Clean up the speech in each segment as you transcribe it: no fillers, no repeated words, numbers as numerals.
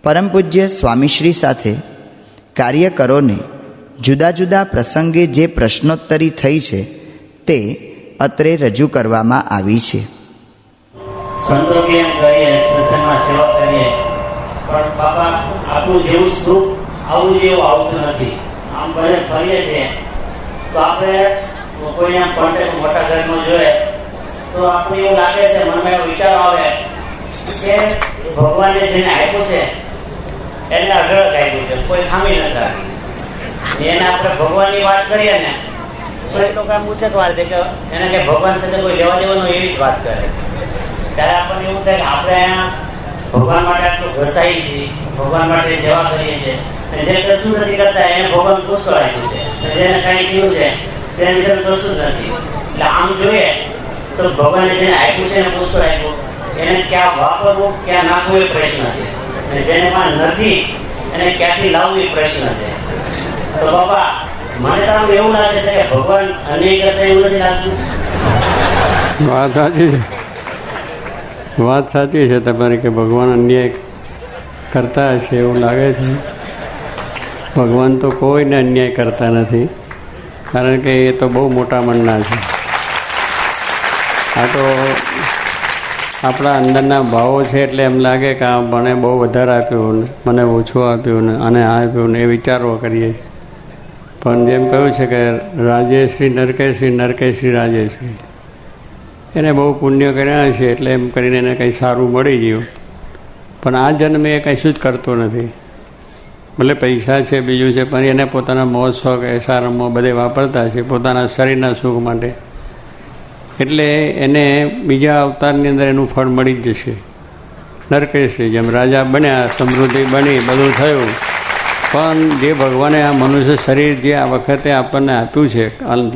પરમ પૂજ્ય સ્વામીશ્રી સાથે કાર્યકરોને જુદા જુદા પ્રસંગે જે પ્રશ્નોત્તરી થઈ છે તે અત્રે રજૂ કરવામાં આવી છે. સંતો કે એમ કરીએ, સત્સંગમાં સેવા કરીએ, પણ બાપા આપણું જેવું સુખ આવું જેવું આવતું નથી. આમ ભલે ફરીએ છીએ તો આપણે કોઈને કોન્ટેક્ટ મોટા ઘરમાં જોઈએ તો આપણે એવું લાગે છે, મનમાં એવો વિચારો આવે કે ભગવાને જેને આપ્યું છે એને અઢળક આપ્યું છે, કોઈ ખામી નથી રાખી. એને આપણે ભગવાનની વાત કરીએ ને તો એ લોકો આમ ઉચક વાત દે કે એને કે ભગવાન સાથે કોઈ લેવા દેવાનું એવી જ વાત કરે. ત્યારે આપણને એવું થાય કે આપણે અહીંયા ભગવાન માટે આટલું ઘસાઈ છીએ, ભગવાન માટે સેવા કરીએ છીએ, જે કશું નથી કરતા એને ભગવાન પુષ્કળ આપ્યું છે, જેને કાંઈ થયું છે તેના વિશે કશું જ નથી. એટલે આમ જોઈએ તો ભગવાને જેને આપ્યું છે એને પુષ્કળ આપ્યું, એને ક્યાં વાપરવું ક્યાં નાખવું એ પ્રશ્ન છે, અને જેને પણ નથી એને ક્યાંથી લાવવું એ પ્રશ્ન છે. તો બાપા મને તો આમ એવું લાગે છે કે ભગવાન અન્યાય કરતા એવું નથી લાગતું. વાત સાચી છે, વાત સાચી છે તમારી કે ભગવાન અન્યાય કરતા હશે એવું લાગે છે. ભગવાન તો કોઈને અન્યાય કરતા નથી, કારણ કે એ તો બહુ મોટા મનના છે. આ તો આપણા અંદરના ભાવો છે એટલે એમ લાગે કે આ મને બહુ વધારે આપ્યું ને મને ઓછું આપ્યું ને અને આ આપ્યું ને એ વિચારો કરીએ છીએ. પણ જેમ કહ્યું છે કે રાજેશ્રી નરકેશ્રી, નરકેશ્રી રાજેશ્રી, એને બહુ પુણ્ય કર્યા છે એટલે એમ કરીને એને કંઈ સારું મળી ગયું. પણ આ જન્મે એ કંઈ શું જ કરતો નથી. ભલે પૈસા છે બીજું છે પણ એને પોતાના મોજ શોખ એસા રમવા બધે વાપરતા છે પોતાના શરીરના સુખ માટે. એટલે એને બીજા અવતારની અંદર એનું ફળ મળી જ જશે. નરકેશ્રી જેમ રાજા બન્યા, સમૃદ્ધિ બની, બધું થયું, પણ જે ભગવાને આ મનુષ્ય શરીર જે આ વખતે આપણને આપ્યું છે,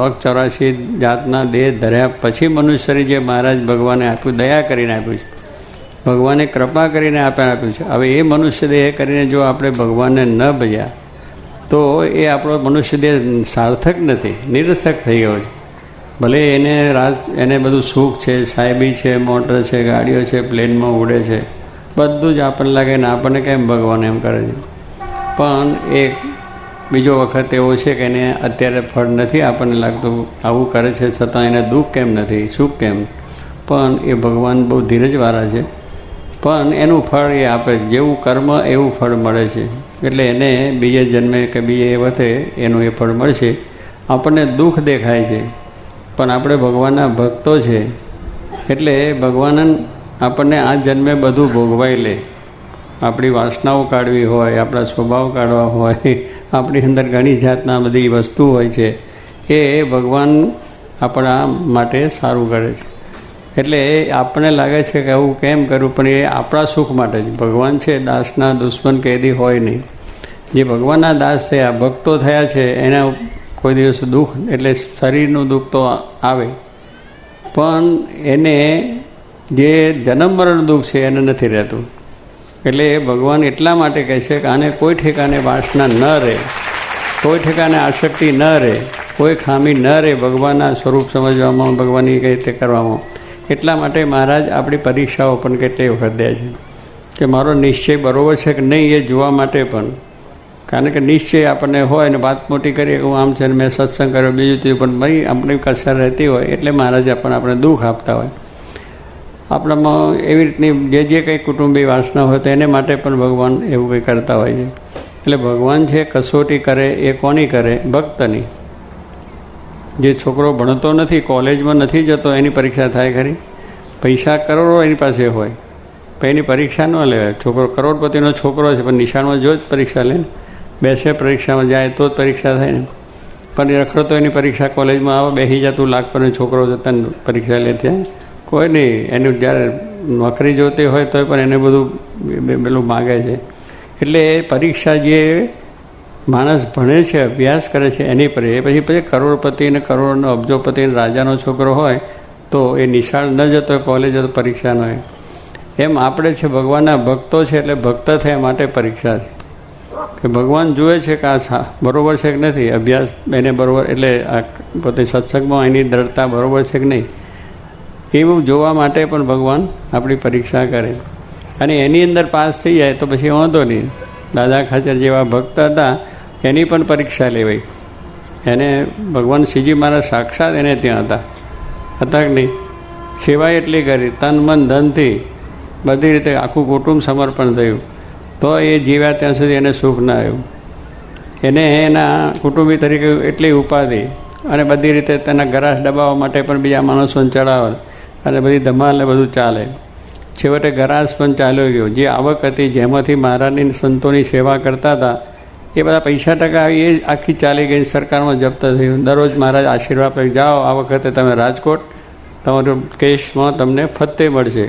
84 જાતના દેહ ધર્યા પછી મનુષ્ય શરીર જે મહારાજ ભગવાને આપ્યું, દયા કરીને આપ્યું છે, ભગવાને કૃપા કરીને આપ્યું છે. હવે એ મનુષ્ય દેહ કરીને જો આપણે ભગવાનને ન ભજ્યા તો એ આપણો મનુષ્ય દેહ સાર્થક નથી, નિરર્થક થઈ ગયો છે. ભલે એને બધું સુખ છે, સાહેબી છે, મોટર છે, ગાડીઓ છે, પ્લેનમાં ઉડે છે, બધું જ આપણને લાગે ને આપણને કેમ ભગવાન એમ કરે છે. પણ એક બીજો વખત એવો છે કે એને અત્યારે ફળ નથી આપણને લાગતું, આવું કરે છે છતાં એને દુઃખ કેમ નથી, સુખ કેમ. પણ એ ભગવાન બહુ ધીરજવાળા છે, પણ એનું ફળ એ આપે છે. જેવું કર્મ એવું ફળ મળે છે. એટલે એને બીજે જન્મે કે બીજે વખતે એનું એ ફળ મળશે. આપણને દુઃખ દેખાય છે પણ આપણે ભગવાનના ભક્તો છે એટલે ભગવાન આપણને આ જન્મે બધું ભોગવાઈ લે. આપણી વાસનાઓ કાઢવી હોય, આપણા સ્વભાવ કાઢવા હોય, આપણી અંદર ઘણી જાતના બધી વસ્તુ હોય છે, એ ભગવાન આપણા માટે સારું કરે છે. એટલે આપણને લાગે છે કે આવું કેમ કરવું, પણ એ આપણા સુખ માટે જ. ભગવાન છે દાસના દુશ્મન કેદી હોય નહીં. જે ભગવાનના દાસ થયા, ભક્તો થયા છે, એના કોઈ દિવસ દુઃખ એટલે શરીરનું દુઃખ તો આવે, પણ એને જે જન્મ મરણ દુઃખ છે એને નથી રહેતું. એટલે ભગવાન એટલા માટે કહે છે કે આને કોઈ ઠેકાને વાસના ન રહે, કોઈ ઠેકાને આસક્તિ ન રહે, કોઈ ખામી ન રહે ભગવાનના સ્વરૂપ સમજવામાં, ભગવાનની કઈ રીતે કરવામાં. એટલા માટે મહારાજ આપણી પરીક્ષાઓ પણ કેટલી વખત દે છે કે મારો નિશ્ચય બરાબર છે કે નહીં એ જોવા માટે પણ. કારણ કે નિશ્ચય આપણને હોય ને વાત મોટી કરીએ કે હું આમ છે ને મેં સત્સંગ કર્યો બીજું થયું, પણ ભાઈ આપણી કસર રહેતી હોય એટલે મહારાજ આપણે દુઃખ આપતા હોય. આપણામાં એવી રીતની જે કંઈ કુટુંબી વાસના હોય તો એને માટે પણ ભગવાન એવું કંઈ કરતા હોય છે. એટલે ભગવાન છે કસોટી કરે એ કોની કરે? ભક્તની. જે છોકરો ભણતો નથી, કોલેજમાં નથી જતો, એની પરીક્ષા થાય ખરી? પૈસા કરોડો એની પાસે હોય પણ એની પરીક્ષા ન લેવાય. છોકરો કરોડપતિનો છોકરો છે પણ નિશાળમાં જો જ પરીક્ષા લે ને, બેસે પરીક્ષામાં જાય તો જ પરીક્ષા થાય ને. પણ એ રખડતો એની પરીક્ષા કોલેજમાં આવે, બેસી જતું લાખ પર છોકરો જતા પરીક્ષા લે ત્યાં કોઈ નહીં. એનું જ્યારે નોકરી જોતી હોય તો પણ એને બધું પેલું માગે છે. એટલે પરીક્ષા જે માણસ ભણે છે, અભ્યાસ કરે છે એની પર. એ પછી કરોડપતિ ને કરોડનો અબજોપતિ રાજાનો છોકરો હોય તો એ નિશાળ ન જતો હોય, કોલેજ જતો પરીક્ષા ન હોય. એમ આપણે છે ભગવાનના ભક્તો છે એટલે ભક્ત થયા માટે પરીક્ષા છે કે ભગવાન જુએ છે કે આ બરાબર છે કે નથી, અભ્યાસ એને બરાબર, એટલે આ પોતે સત્સંગમાં એની દ્રઢતા બરાબર છે કે નહીં, એવું જોવા માટે પણ ભગવાન આપણી પરીક્ષા કરે. અને એની અંદર પાસ થઈ જાય તો પછી વાંધો નહીં. દાદા ખાચર જેવા ભક્ત હતા એની પણ પરીક્ષા લેવાઈ. એને ભગવાન શ્રીજી મહારાજ સાક્ષાત એને ત્યાં હતા કે નહીં. સેવા એટલી કરી, તન મન ધનથી બધી રીતે આખું કુટુંબ સમર્પણ થયું, તો એ જીવ્યા ત્યાં સુધી એને સુખ ના આવ્યું. એને એના કુટુંબી તરીકે એટલી ઉપાધિ અને બધી રીતે તેના ગરાસ દબાવવા માટે પણ બીજા માણસોને ચડાવે અને બધી ધમાલ બધું ચાલે. છેવટે ગરાસ પણ ચાલ્યો ગયો. જે આવક હતી જેમાંથી મહારાજની સંતોની સેવા કરતા હતા એ બધા પૈસા ટકા આવી એ આખી ચાલી ગઈ. સરકારમાં જપ્ત થયું. દરરોજ મહારાજ આશીર્વાદ આપી, જાઓ આ વખતે તમે રાજકોટ, તમારું કેસમાં તમને ફતે મળશે.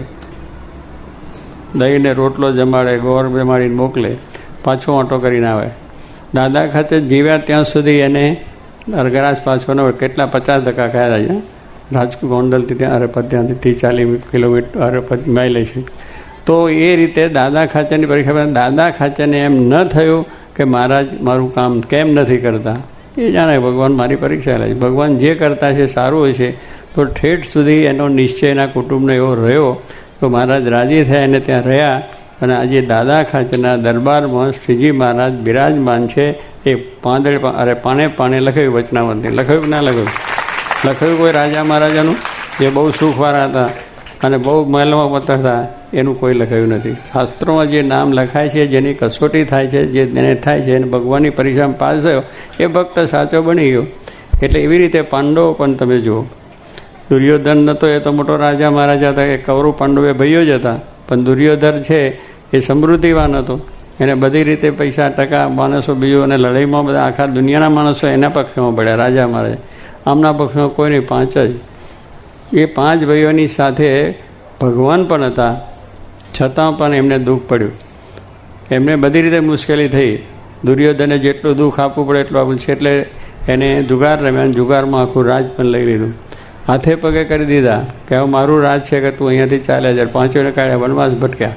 દહીંને રોટલો જમાડે, ગોળ જમાડીને મોકલે, પાછો ઓટો કરીને આવે. દાદા ખાતે જીવ્યા ત્યાં સુધી એને અરગરાજ પાછો ન હોય. કેટલા 50% ખાયા છે. રાજકોટ ગોંડલથી ત્યાં અરેપત, ત્યાંથી 40 કિલોમીટર અરેપત માઇલ છે. તો એ રીતે દાદા ખાચરની પરીક્ષા. દાદા ખાચરને એમ ન થયું કે મહારાજ મારું કામ કેમ નથી કરતા. એ જાણે ભગવાન મારી પરીક્ષા લે છે. ભગવાન જે કરતા છે સારું હોય છે. તો ઠેઠ સુધી એનો નિશ્ચય એના કુટુંબનો એવો રહ્યો તો મહારાજ રાજી થયા અને ત્યાં રહ્યા. અને આજે દાદા ખાચરના દરબારમાં શ્રીજી મહારાજ બિરાજમાન છે. એ પાણે લખાયું વચનાવંતને. લખાયું કે ના લખાયું? લખાયું કોઈ રાજા મહારાજાનું જે બહુ સુખવાળા હતા અને બહુ મહેલમાં પત્ર હતા એનું કોઈ લખાયું નથી. શાસ્ત્રોમાં જે નામ લખાય છે, જેની કસોટી થાય છે, જે તેને થાય છે, અને ભગવાનની પરીક્ષામાં પાસ થયો એ ભક્ત સાચો બની ગયો. એટલે એવી રીતે પાંડવો પણ તમે જુઓ. દુર્યોધન નહોતો, એ તો મોટો રાજા મહારાજા હતા. એ કૌરવ પાંડવ એ ભાઈઓ જ હતા. પણ દુર્યોધન છે એ સમૃદ્ધિવાન હતો. એને બધી રીતે પૈસા ટકા માણસો બીજું, અને લડાઈમાં બધા આખા દુનિયાના માણસો એના પક્ષમાં પડ્યા. રાજા મહારાજ આમના પક્ષમાં કોઈ નહીં, 5 જ. એ 5 ભાઈઓની સાથે ભગવાન પણ હતા, છતાં પણ એમને દુઃખ પડ્યું. એમને બધી રીતે મુશ્કેલી થઈ. દુર્યોધને જેટલું દુઃખ આપવું પડે એટલું આપવું છે. એટલે એને જુગાર રમ્યા. જુગારમાં આખું રાજ પણ લઈ લીધું. હાથે પગે કરી દીધા કે હવે મારું રાજ છે કે તું અહીંયાથી ચાલ્યા જાય. 5 કાઢ્યા, વનવાસ ભટક્યા.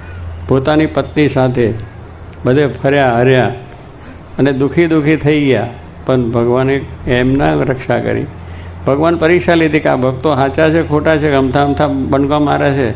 પોતાની પત્ની સાથે બધે ફર્યા હર્યા અને દુઃખી થઈ ગયા. પણ ભગવાને એમના રક્ષા કરી. ભગવાન પરીક્ષા લીધી કે આ ભક્તો સાચા છે ખોટા છે, અમથા બનકા મારે છે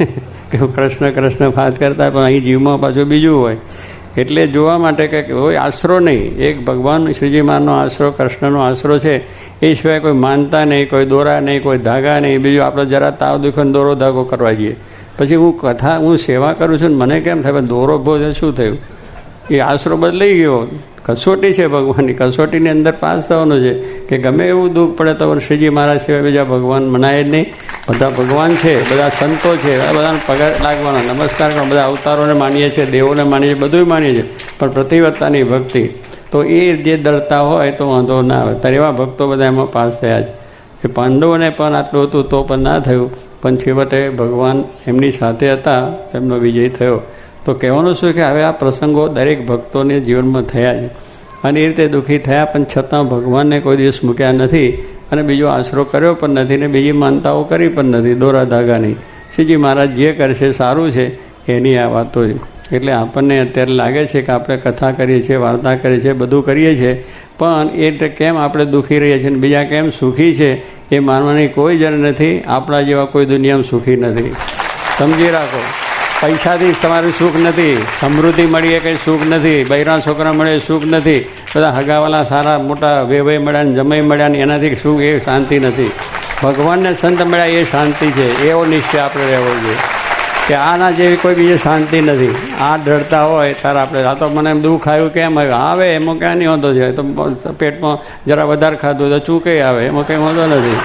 કે કૃષ્ણ વાત કરતા પણ અહીં જીવમાં પાછું બીજું હોય. એટલે જોવા માટે કે કોઈ આશરો નહીં. એક ભગવાન શ્રીજી મહારાજનો આશરો, કૃષ્ણનો આશરો છે. એ સિવાય કોઈ માનતા નહીં, કોઈ દોરા નહીં, કોઈ ધાગા નહીં. બીજું આપણે જરા તાવ દુખે દોરો ધાગો કરવા જઈએ. પછી હું સેવા કરું છું ને મને કેમ થાય દોરો ભોજન શું થયું? એ આશરો બદલાઈ ગયો. કસોટી છે ભગવાનની. કસોટીની અંદર પાસ થવાનું છે કે ગમે એવું દુઃખ પડે તો શ્રીજી મહારાજ સિવાય બીજા ભગવાન મનાય જ નહીં. બધા ભગવાન છે, બધા સંતો છે, બધાને પગાર લાગવાનો, નમસ્કાર કરો. બધા અવતારોને માનીએ છીએ, દેવોને માનીએ છીએ, બધું માનીએ છીએ. પણ પ્રતિવત્તાની ભક્તિ તો એ જે દળતા હોય તો વાંધો ના આવે. ત્યારે એવા ભક્તો બધા એમાં પાસ થયા છે. એ પાંડવોને પણ આટલું હતું તો પણ ના થયું. પણ છેવટે ભગવાન એમની સાથે હતા, એમનો વિજય થયો. તો કહેવાનું શું કે હવે આ પ્રસંગો દરેક ભક્તોને જીવનમાં થયા છે. અને એ રીતે દુઃખી થયા પણ છતાં ભગવાનને કોઈ દિવસ મૂક્યા નથી અને બીજો આશરો કર્યો પણ નથી ને બીજી માનતાઓ કરી પણ નથી. દોરા ધાગાની શ્રીજી મહારાજ જે કરશે સારું છે એની આ વાતો છે. એટલે આપણને અત્યારે લાગે છે કે આપણે કથા કરીએ છીએ, વાર્તા કરીએ છીએ, બધું કરીએ છીએ, પણ એ રીતે કેમ આપણે દુઃખી રહીએ છીએ અને બીજા કેમ સુખી છે એ માનવાની કોઈ જરૂર નથી. આપણા જેવા કોઈ દુનિયામાં સુખી નથી, સમજી રાખો. પૈસાથી તમારું સુખ નથી, સમૃદ્ધિ મળીએ કંઈ સુખ નથી, બૈરા છોકરા મળે સુખ નથી, બધા હગાવાલા સારા મોટા વેવાઈ મળ્યા ને જમાઈ મળ્યા ને એનાથી સુખ એ શાંતિ નથી. ભગવાનને સંત મળ્યા એ શાંતિ છે. એવો નિશ્ચય આપણે રહેવો જોઈએ કે આના જેવી કોઈ બીજી શાંતિ નથી. આ ડરતા હોય ત્યારે આપણે આ તો મને દુઃખ આવ્યું કેમ આવ્યું આવે એમાં ક્યાં નહીં હોતો છે. તો પેટમાં જરા વધારે ખાધું તો ચૂકે આવે એમાં કંઈ વાંધો નથી.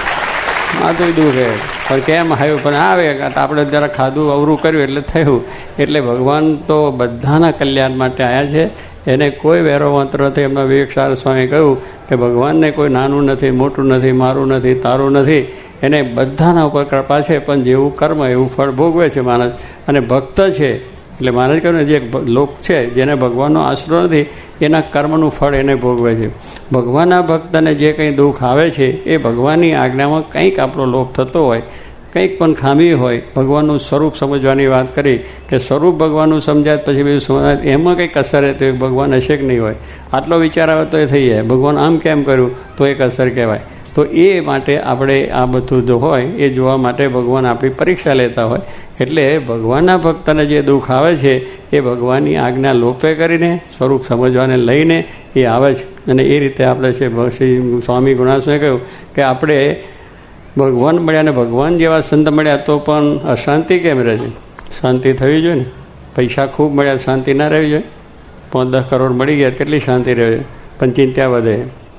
આ તો દુઃખ પણ કેમ આવ્યું પણ આવે આપણે જરા ખાધું અવરું કર્યું એટલે થયું. એટલે ભગવાન તો બધાના કલ્યાણ માટે આવ્યા છે. એને કોઈ વેરો મંત્ર નથી. એમના વિવેકસાર સ્વામી કહ્યું કે ભગવાનને કોઈ નાનું નથી, મોટું નથી, મારું નથી, તારું નથી. એને બધાના ઉપર કૃપા છે. પણ જેવું કર્મ એવું ફળ ભોગવે છે માણસ. અને ભક્ત છે એટલે મહારાજ કહ્યું ને જે લોક છે જેને ભગવાનનો આશરો નથી એના કર્મનું ફળ એને ભોગવે છે. ભગવાનના ભક્તને જે કંઈ દુઃખ આવે છે એ ભગવાનની આજ્ઞામાં કંઈક આપણો લોપ થતો હોય, કંઈક પણ ખામી હોય. ભગવાનનું સ્વરૂપ સમજવાની વાત કરી કે સ્વરૂપ ભગવાનનું સમજાય પછી બીજું સમજાય એમાં કંઈક અસર રહે તો ભગવાન હશે કે નહીં હોય. આટલો વિચાર આવે તો એ થઈ જાય. ભગવાન આમ કેમ કર્યું તો એક અસર કહેવાય. તો એ માટે આપણે આ બધું જો હોય એ જોવા માટે ભગવાન આપણી પરીક્ષા લેતા હોય. એટલે ભગવાનના ભક્તને જે દુઃખ આવે છે એ ભગવાનની આજ્ઞા લોપે કરીને સ્વરૂપ સમજવાને લઈને એ આવે છે. અને એ રીતે આપણે છે શ્રી સ્વામી ગુણાસને કહ્યું કે આપણે ભગવાન મળ્યા ને ભગવાન જેવા સંત મળ્યા તો પણ અશાંતિ કેમ રહે છે? શાંતિ થવી જોઈએ ને. પૈસા ખૂબ મળ્યા શાંતિ ના રહેવી જોઈએ? 5-10 કરોડ મળી ગયા કેટલી શાંતિ રહે? પણ ચિંતા વધે.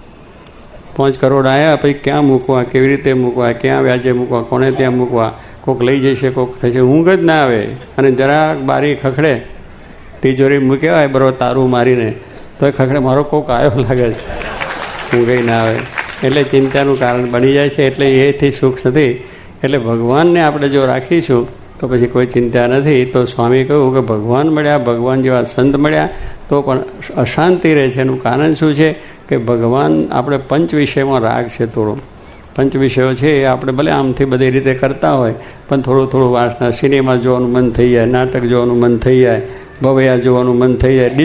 5 કરોડ આવ્યા પછી ક્યાં મૂકવા, કેવી રીતે મૂકવા, ક્યાં વ્યાજે મૂકવા, કોને ત્યાં મૂકવા, કોઈક લઈ જશે, કોઈક થશે, ઊંઘ જ ના આવે. અને જરાક બારી ખખડે, તિજોરી મૂક્યા હોય બરોબર તારું મારીને તો એ ખખડે મારો કોઈક આવ્યો લાગે છે, ઊંઘ ના આવે. એટલે ચિંતાનું કારણ બની જાય છે. એટલે એથી સુખ નથી. એટલે ભગવાનને આપણે જો રાખીશું તો પછી કોઈ ચિંતા નથી. તો સ્વામી કહ્યું કે ભગવાન મળ્યા, ભગવાન જેવા સંત મળ્યા તો પણ અશાંતિ રહે છે. એનું કારણ શું છે કે ભગવાન આપણે પંચ વિષયમાં રાગ છે થોડો. પંચ વિષયો છે એ આપણે ભલે આમથી બધી રીતે કરતા હોય પણ થોડું વાસના, સિનેમા જોવાનું મન થઈ જાય, નાટક જોવાનું મન થઈ જાય, ભવૈયા જોવાનું મન થઈ જાય,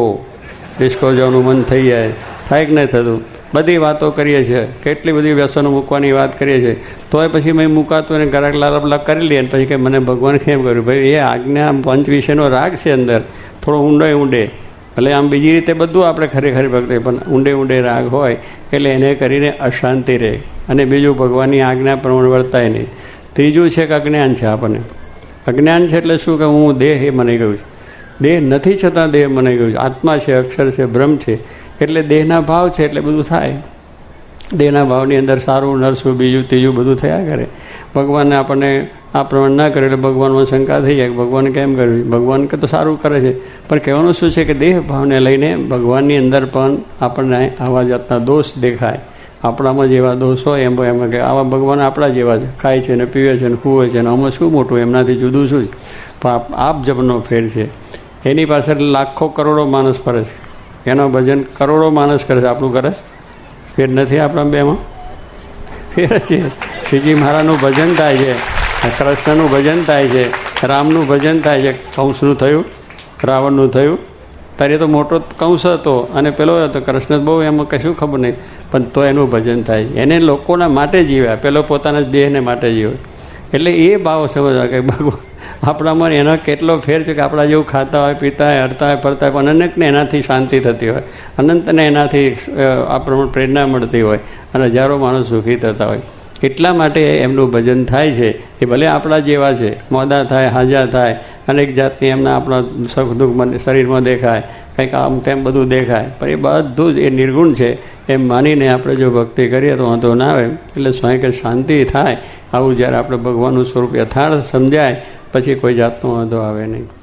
ડિસ્કો જોવાનું મન થઈ જાય, થાય કે નહીં થતું? બધી વાતો કરીએ છીએ, કેટલી બધી વ્યસનો મૂકવાની વાત કરીએ છીએ, તોય પછી મેં મૂકાતું અને ગરાક લાલપલાક કરી લઈએ. પછી કે મને ભગવાન કેમ કર્યું? ભાઈ એ આજ્ઞા પંચ વિષયનો રાગ છે અંદર, થોડો ઊંડે. ભલે આમ બીજી રીતે બધું આપણે ખરેખર ભક્તિ પણ ઊંડે રાગ હોય એટલે એને કરીને અશાંતિ રહે. અને બીજું ભગવાનની આજ્ઞા પ્રમાણે વર્તાય નહીં. ત્રીજું છે કે અજ્ઞાન છે. આપણને અજ્ઞાન છે એટલે શું કે હું દેહ એ મનાઈ ગયું છું. દેહ નથી છતાં દેહ મનાઈ ગયું છે. આત્મા છે, અક્ષર છે, બ્રહ્મ છે. એટલે દેહના ભાવ છે એટલે બધું થાય. દેહના ભાવની અંદર સારું નરસું બીજું ત્રીજું બધું થયા કરે. ભગવાનને આપણને આ પ્રમાણે ના કરે એટલે ભગવાનમાં શંકા થઈ જાય કે ભગવાન કેમ કર્યું? ભગવાન કે તો સારું કરે છે પણ કહેવાનું શું છે કે દેહ ભાવને લઈને ભગવાનની અંદર પણ આપણને આવા જાતના દોષ દેખાય. આપણામાં જેવા દોષ હોય એમ કે આવા ભગવાન આપણા જેવા છે, ખાય છે ને પીવે છે ને કૂવે છે ને આમાં શું મોટું, એમનાથી જુદું શું છે? પણ આપ જબનો ફેર છે. એની પાછળ લાખો કરોડો માણસ ફરે છે, એનો ભજન કરોડો માણસ કરે છે, આપણું કરે છે? ફેર નથી આપણા બેમાં? ફેર છે. શ્રીજી મહારાજનું ભજન થાય છે, કૃષ્ણનું ભજન થાય છે, રામનું ભજન થાય છે. કંસનું થયું, રાવણનું થયું. ત્યારે તો મોટો કંસ હતો અને પેલો હતો કૃષ્ણ, બહુ એમાં કશું ખબર નહીં પણ તો એનું ભજન થાય. એને લોકોના માટે જીવ્યા, પેલો પોતાના દેહને માટે જીવ્યો. એટલે એ ભાવ સમજવા કે ભગવાન આપણામાં એનો કેટલો ફેર છે કે આપણા જેવું ખાતા હોય, પીતા હોય, હરતા હોય, ફરતા હોય પણ અનેકને એનાથી શાંતિ થતી હોય, અનંતને એનાથી આપણને પ્રેરણા મળતી હોય અને હજારો માણસ સુખી થતા હોય. એટલા માટે એમનું ભજન થાય છે. એ ભલે આપણા જેવા છે, મોદા થાય, હાજા થાય, અનેક જાતની એમના આપણા સુખ દુઃખ શરીરમાં દેખાય, કંઈક આમ તેમ બધું દેખાય પણ એ બધું જ એ નિર્ગુણ છે એમ માનીને આપણે જો ભક્તિ કરીએ તો વાંધો ના આવે. એટલે સ્વયં કે શાંતિ થાય. આવું જ્યારે આપણે ભગવાનનું સ્વરૂપ યથાર્થ સમજાય પછી કોઈ જાતનો વાંધો આવે નહીં.